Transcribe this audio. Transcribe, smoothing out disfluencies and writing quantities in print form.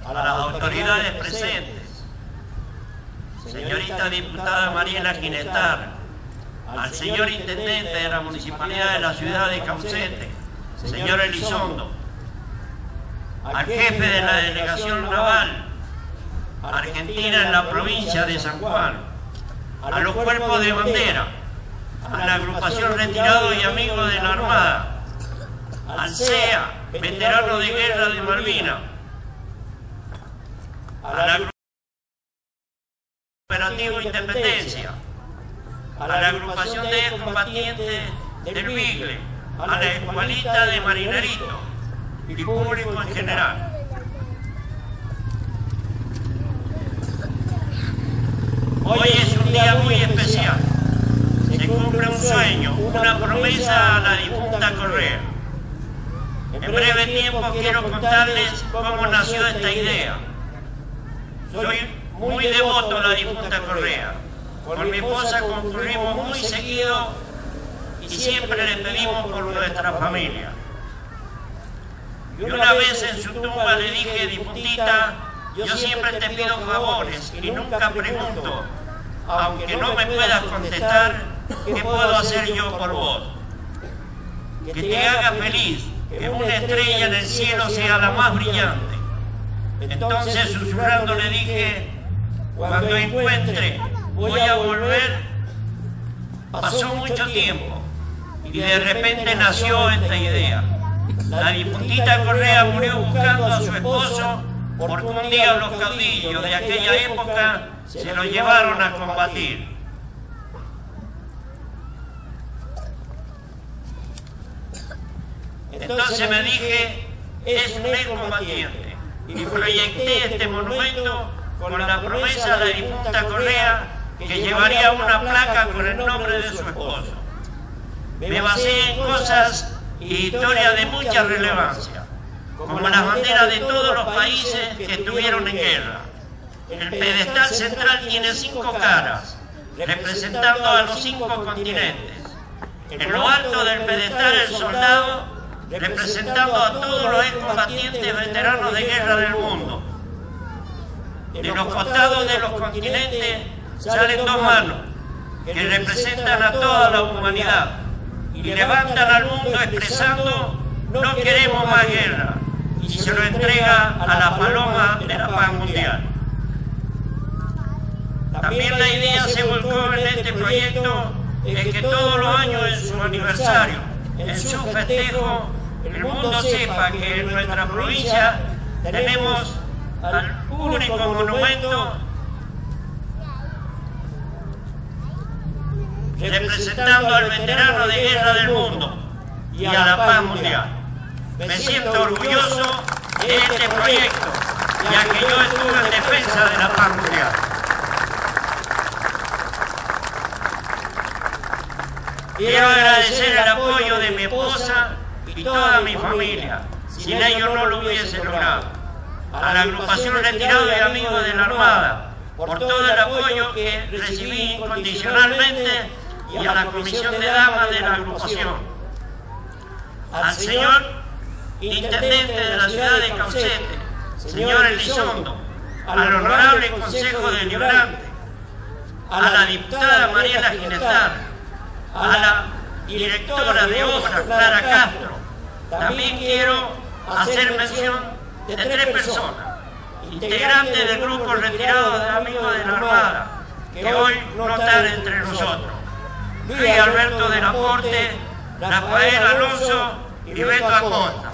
a las autoridades presentes, señorita diputada Mariela Ginestar, al señor intendente de la Municipalidad de la Ciudad de Caucete, señor Elizondo, al jefe de la Delegación Naval Argentina en la provincia de San Juan, a los cuerpos de bandera, a la agrupación Retirados y Amigos de la Armada, al CEA, veterano de guerra de Malvinas, a la agrupación Operativo Independencia, a la agrupación de combatientes del Bigle, a la escuelita de Marinerito y público en general. Hoy es un día muy especial. Se cumple un sueño, una promesa a la difunta Correa. En breve tiempo quiero contarles cómo nació esta idea. Soy muy devoto a la difunta Correa. Con mi esposa concurrimos muy seguido y siempre le pedimos por nuestra familia. Y una vez en su tumba le dije, difuntita, yo siempre te pido favores y nunca pregunto, aunque no me puedas contestar, ¿qué puedo hacer yo por vos? Que te haga feliz, que una estrella en el cielo sea la más brillante. Entonces susurrando le dije, cuando encuentre, voy a volver. Pasó mucho tiempo y de repente nació esta idea. La difuntita Correa murió buscando a su esposo porque un día los caudillos de aquella época se lo llevaron a combatir. Entonces me dije, es un excombatiente, y proyecté este monumento con la promesa de la difunta Correa que llevaría una placa con el nombre de su esposo. Me basé en cosas y historias de mucha relevancia, como las banderas de todos los países que estuvieron en guerra. El pedestal central tiene 5 caras, representando a los 5 continentes. En lo alto del pedestal el soldado, representando a todos los excombatientes veteranos de guerra del mundo. De los costados de los continentes salen 2 manos, que representan a toda la humanidad, y levantan al mundo expresando, no queremos más guerra, y se lo entrega a la paloma de la paz mundial. También la idea se volcó en este proyecto en que todos los años en su aniversario, en su festejo, el mundo sepa que en nuestra provincia tenemos al único monumento representando al veterano de guerra del mundo y a la paz mundial. Me siento orgulloso de este proyecto, ya que yo estuve en defensa de la paz mundial. Quiero agradecer el apoyo de mi esposa y toda mi familia. Sin ellos no lo hubiese logrado. A la agrupación Retirados y Amigos de la Armada, por todo el apoyo que recibí incondicionalmente, y a la comisión de damas de la agrupación. Al señor intendente de la ciudad de Caucete, señor Elizondo, al honorable Consejo Deliberante, a la diputada Mariela Ginestar, a la directora de obras Clara Castro. También quiero hacer mención de 3 personas, integrantes del grupo Retirados de Amigos de la Armada, que hoy no están entre nosotros. Luis Alberto de la Porte, Rafael Alonso y Beto Acosta.